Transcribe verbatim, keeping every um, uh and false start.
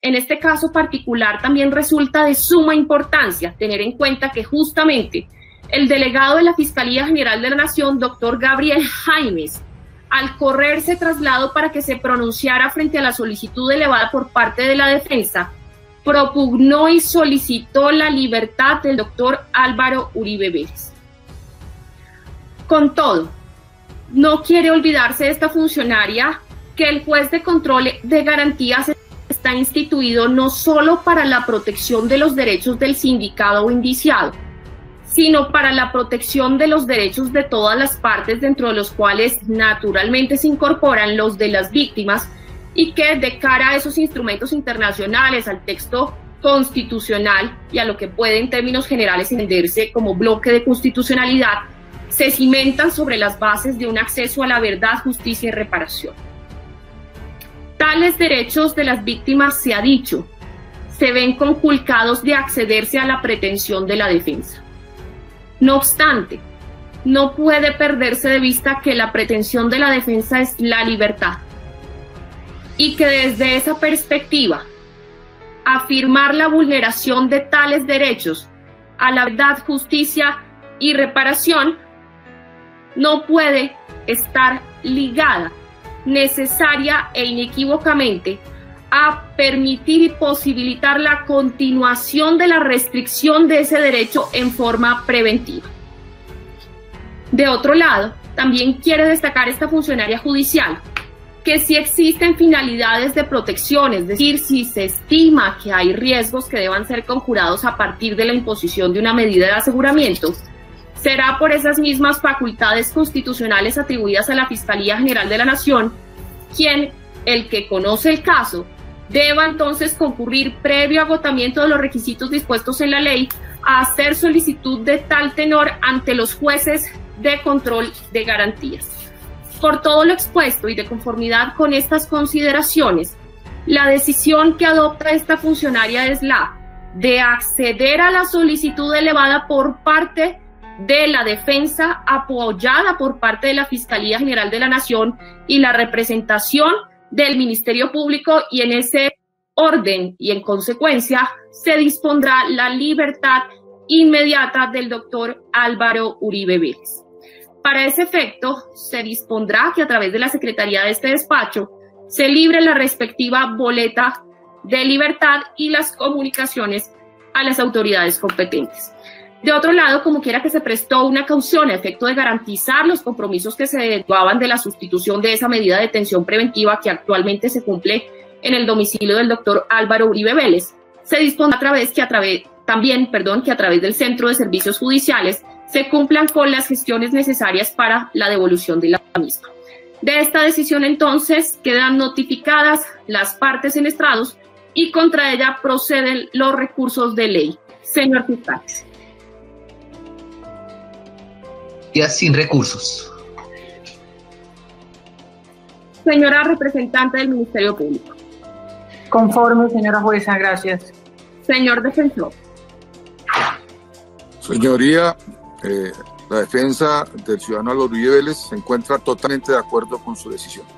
en este caso particular también resulta de suma importancia tener en cuenta que justamente el delegado de la Fiscalía General de la Nación, doctor Gabriel Jaimes, al correrse traslado para que se pronunciara frente a la solicitud elevada por parte de la defensa, propugnó y solicitó la libertad del doctor Álvaro Uribe Vélez. Con todo, no quiere olvidarse esta funcionaria que el juez de control de garantías está instituido no solo para la protección de los derechos del sindicado o indiciado, sino para la protección de los derechos de todas las partes, dentro de los cuales naturalmente se incorporan los de las víctimas, y que de cara a esos instrumentos internacionales, al texto constitucional y a lo que puede en términos generales entenderse como bloque de constitucionalidad, se cimentan sobre las bases de un acceso a la verdad, justicia y reparación. Tales derechos de las víctimas, se ha dicho, se ven conculcados de accederse a la pretensión de la defensa. No obstante, no puede perderse de vista que la pretensión de la defensa es la libertad, y que desde esa perspectiva, afirmar la vulneración de tales derechos a la verdad, justicia y reparación no puede estar ligada necesaria e inequívocamente a permitir y posibilitar la continuación de la restricción de ese derecho en forma preventiva. De otro lado, también quiere destacar esta funcionaria judicial que si existen finalidades de protección, es decir, si se estima que hay riesgos que deban ser conjurados a partir de la imposición de una medida de aseguramiento, será por esas mismas facultades constitucionales atribuidas a la Fiscalía General de la Nación quien, el que conoce el caso, deba entonces concurrir, previo agotamiento de los requisitos dispuestos en la ley, a hacer solicitud de tal tenor ante los jueces de control de garantías. Por todo lo expuesto y de conformidad con estas consideraciones, la decisión que adopta esta funcionaria es la de acceder a la solicitud elevada por parte de la defensa, apoyada por parte de la Fiscalía General de la Nación y la representación del Ministerio Público, y en ese orden y en consecuencia se dispondrá la libertad inmediata del doctor Álvaro Uribe Vélez. Para ese efecto, se dispondrá que a través de la Secretaría de este despacho se libre la respectiva boleta de libertad y las comunicaciones a las autoridades competentes. De otro lado, como quiera que se prestó una caución a efecto de garantizar los compromisos que se derivaban de la sustitución de esa medida de detención preventiva que actualmente se cumple en el domicilio del doctor Álvaro Uribe Vélez, se dispone a través que a través también, perdón, que a través del Centro de Servicios Judiciales se cumplan con las gestiones necesarias para la devolución de la misma. De esta decisión, entonces, quedan notificadas las partes en estrados y contra ella proceden los recursos de ley. Señor fiscal. Ya sin recursos. Señora representante del Ministerio Público. Conforme, señora jueza, gracias. Señor defensor. Señoría, eh, la defensa del ciudadano Álvaro Uribe Vélez se encuentra totalmente de acuerdo con su decisión.